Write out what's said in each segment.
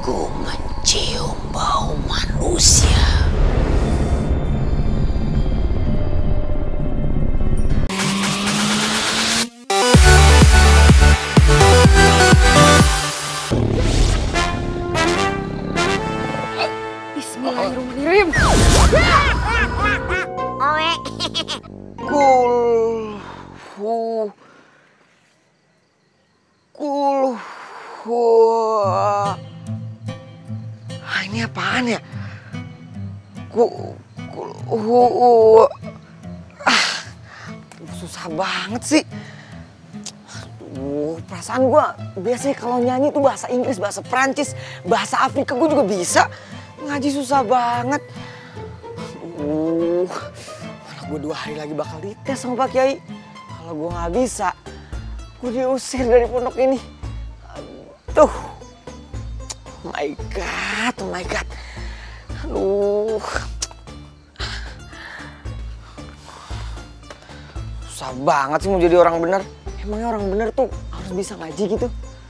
Aku mencium bau manusia. Bismillahirrahmanirrahim. Ini apaan ya? Susah banget sih. Perasaan gua biasanya kalau nyanyi tuh bahasa Inggris, bahasa Prancis, bahasa Afrika gua juga bisa. Ngaji susah banget. Mana gua 2 hari lagi bakal dites sama Pak Kiai. Kalau gua nggak bisa, gua diusir dari pondok ini. Aduh. Oh my god, oh my god. Aduh. Susah banget sih mau jadi orang bener. Emangnya orang bener tuh harus bisa ngaji gitu?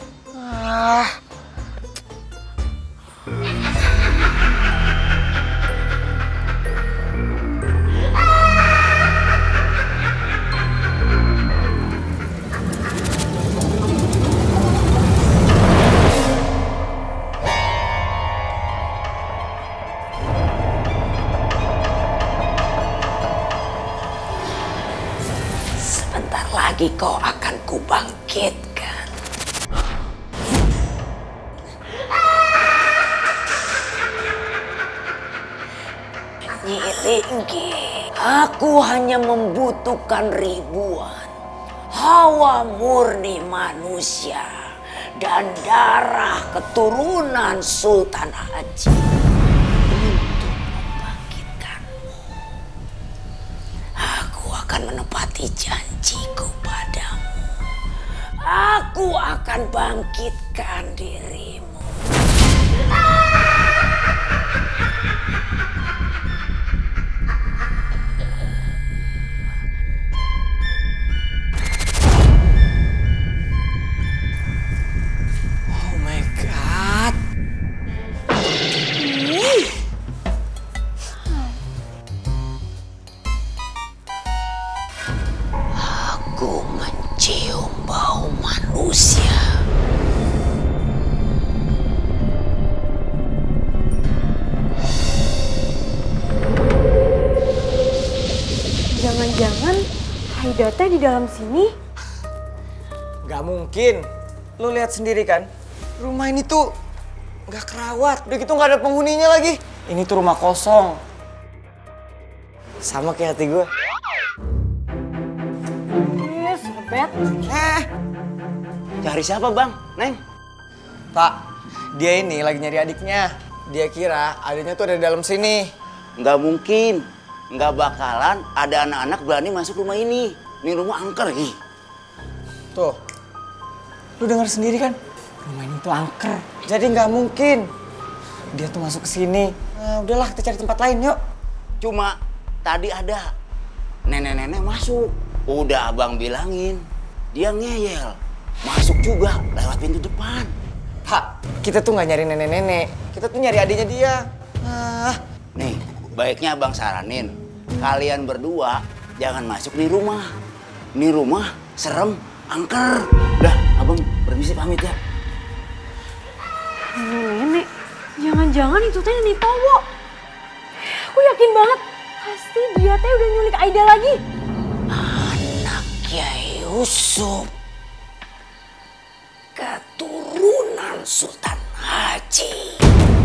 Sebentar lagi kau akan kubangkitkan. Nyi Linggi, aku hanya membutuhkan ribuan hawa murni manusia dan darah keturunan Sultan Haji untuk membangkitkanmu. Aku akan menepati janjiku padamu. Aku akan bangkitkan dirimu. Oh my god. Aku mencium bau manusia. Jangan-jangan Haidata di dalam sini? Gak mungkin. Lu lihat sendiri kan, rumah ini tuh gak kerawat. Udah gitu gak ada penghuninya lagi. Ini tuh rumah kosong. Sama kayak hati gue. Sebet. Cari siapa bang? Neng? Pak, dia ini lagi nyari adiknya. Dia kira adiknya tuh ada di dalam sini. Nggak mungkin. Nggak bakalan ada anak-anak berani masuk rumah ini. Ini rumah angker. Ih. Tuh, lu dengar sendiri kan? Rumah ini tuh angker. Jadi nggak mungkin dia tuh masuk ke sini. Nah, udahlah kita cari tempat lain yuk. Cuma tadi ada nenek-nenek masuk. Udah abang bilangin. Dia ngeyel. Masuk juga lewat pintu depan. Pak, kita tuh nggak nyari nenek-nenek. Kita tuh nyari adiknya dia. Nih, baiknya abang saranin. Kalian berdua jangan masuk di rumah. Ini rumah serem, angker. Udah, abang permisi pamit ya. Nenek, jangan-jangan itu teh nenek Towo. Aku yakin banget, pasti dia teh udah nyulik Aida lagi. Anak Kiai Yusuf, keturunan Sultan Haji.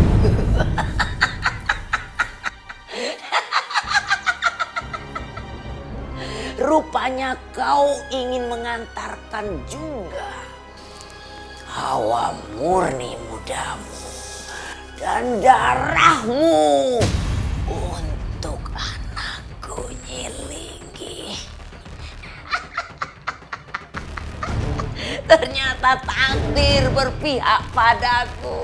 Rupanya kau ingin mengantarkan juga hawa murni mudamu dan darahmu untuk anakku Nyi Linggi. Ternyata takdir berpihak padaku.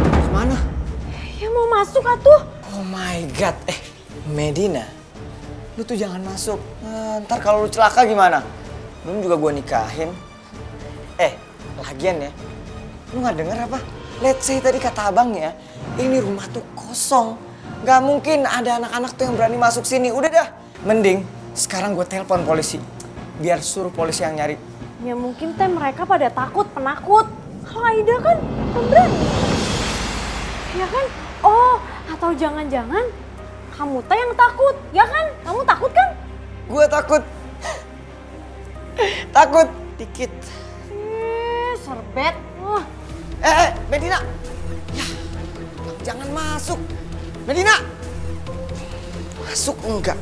Mana? Ya mau masuk atuh. Oh my god, Medina. Lu tuh jangan masuk. Ntar kalau lu celaka gimana? Belum juga gue nikahin. Lagian ya, lu nggak denger apa? Let's say tadi kata abang ya, ini rumah tuh kosong. Gak mungkin ada anak-anak tuh yang berani masuk sini. Udah dah, mending sekarang gue telepon polisi. Biar suruh polisi yang nyari. Ya mungkin teh mereka pada takut, penakut. Kalau Aida kan pemberani. Ya kan? Oh, atau jangan-jangan kamu teh yang takut, ya kan? Kamu takut kan? Gue takut. Takut dikit. Serbet. Medina. Ya, jangan masuk. Medina. Masuk enggak?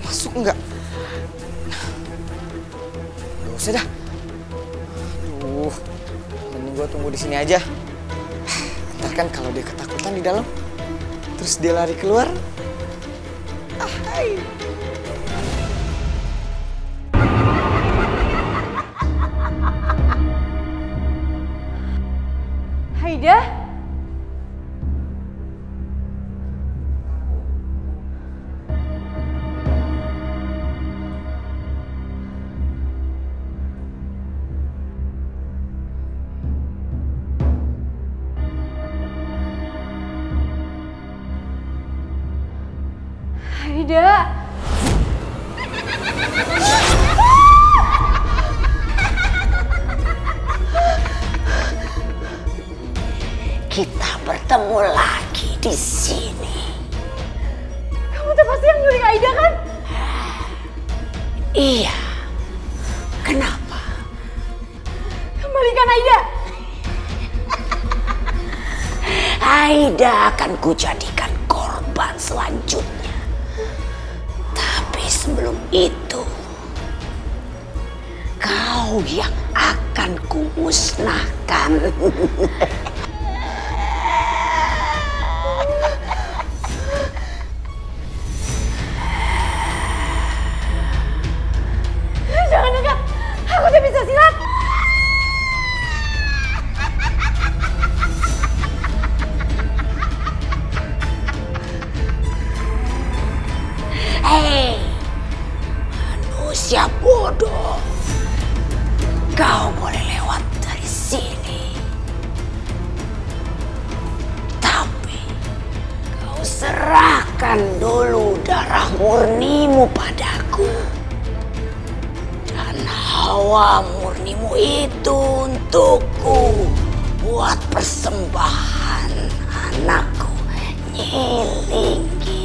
Gak usah dah. Aduh, mending gue tunggu di sini aja. Ntar kan kalau dia ketakutan di dalam, terus dia lari keluar. Hai. Aida? Aida? Kita bertemu lagi di sini. Kamu tuh pasti yang nyulik Aida kan? Iya. Kenapa? Kembalikan Aida. Aida akan kujadikan korban selanjutnya. Tapi sebelum itu, kau yang akan kumusnahkan. Jangan dekat. Aku udah bisa silat. Hei, manusia bodoh. Kau boleh lewat dari sini. Tapi kau serahkan dulu darah murnimu padaku. Dan hawa murnimu itu untukku buat persembahan anakku Nyilinggi.